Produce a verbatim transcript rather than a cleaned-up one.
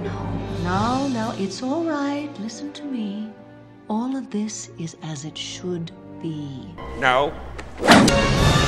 No, no, no, it's all right. Listen to me. All of this is as it should be. No.